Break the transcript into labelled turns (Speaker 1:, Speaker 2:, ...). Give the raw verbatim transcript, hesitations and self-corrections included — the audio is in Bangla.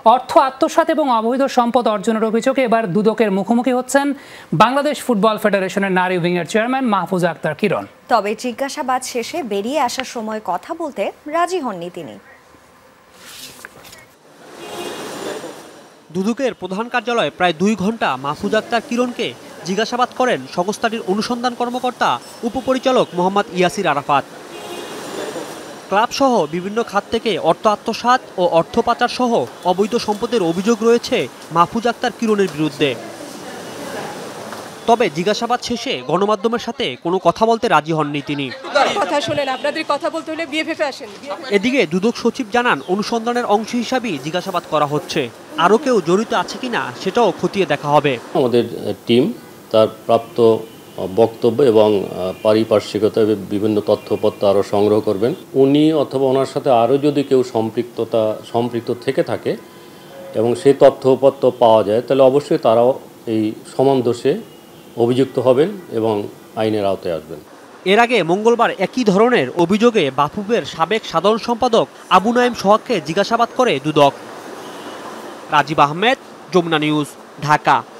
Speaker 1: অর্থ আত্মসাৎ এবং অবৈধ সম্পদ অর্জনের অভিযোগে এবার দুদকের মুখোমুখি হচ্ছেন বাংলাদেশ ফুটবল ফেডারেশনের নারী উইংয়ের চেয়ারম্যান মাহফুজা আক্তার কিরণ।
Speaker 2: তবে জিজ্ঞাসাবাদ শেষে বেরিয়ে আসার সময় কথা বলতে রাজি হননি তিনি।
Speaker 3: দুদকের প্রধান কার্যালয়ে প্রায় দুই ঘন্টা মাহফুজা আক্তার কিরণকে জিজ্ঞাসাবাদ করেন সংস্থাটির অনুসন্ধান কর্মকর্তা উপপরিচালক মোহাম্মদ ইয়াসির আরাফাত। ক্লাব সহ বিভিন্ন খাত থেকে অর্থ আত্মসাৎ ও অর্থ পাচার সহ অবৈধ সম্পদের অভিযোগ রয়েছে মাহফুজা আক্তার কিরণের বিরুদ্ধে। তবে জিজ্ঞাসাবাদ শেষে গণমাধ্যমের সাথে কোনো কথা বলতে রাজি হননি তিনি।
Speaker 4: কথা শুনেন, আপনাদের কথা বলতে হলে বিএফএফে আসেন।
Speaker 3: এদিকে দুদক সচিব জানান, অনুসন্ধানের অংশ হিসাবেই জিজ্ঞাসাবাদ করা হচ্ছে, আরও কেউ জড়িত আছে কিনা সেটাও খতিয়ে দেখা হবে।
Speaker 5: আমাদের টিম তার প্রাপ্ত বক্তব্য এবং পারিপার্শ্বিকতা বিভিন্ন তথ্যপত্র আরও সংগ্রহ করবেন। উনি অথবা ওনার সাথে আরও যদি কেউ সম্পৃক্ততা সম্পৃক্ত থেকে থাকে এবং সেই তথ্যপত্র পাওয়া যায়, তাহলে অবশ্যই তারাও এই সমান দোষে অভিযুক্ত হবেন এবং আইনের আওতায় আসবেন।
Speaker 3: এর আগে মঙ্গলবার একই ধরনের অভিযোগে বাফুফের সাবেক সাধারণ সম্পাদক আবু নাইম সোহাগকে জিজ্ঞাসাবাদ করে দুদক। রাজীব আহমেদ, যমুনা নিউজ, ঢাকা।